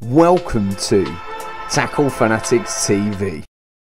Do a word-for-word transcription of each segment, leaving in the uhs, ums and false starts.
Welcome to Tackle Fanatics T V.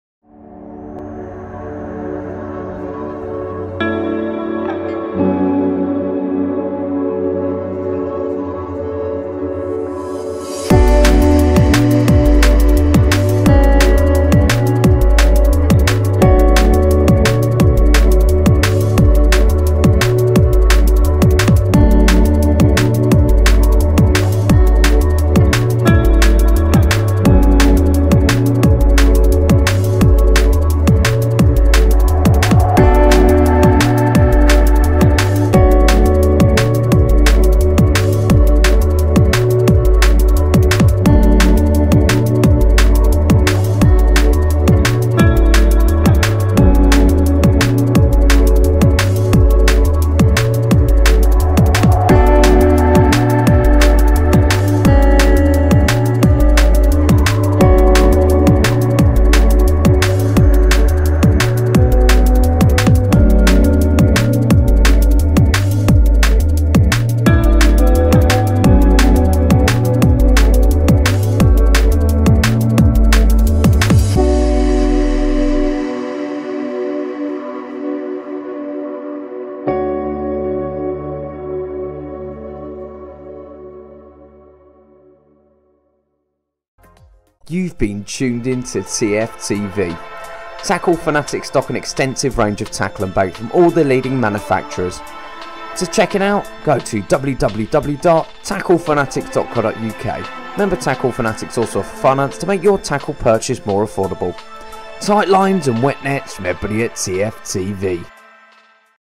You've been tuned into T F T V. Tackle Fanatics stock an extensive range of tackle and bait from all the leading manufacturers. To check it out, go to w w w dot tackle fanatics dot co dot u k. Remember, Tackle Fanatics also offer finance to make your tackle purchase more affordable. Tight lines and wet nets from everybody at T F T V.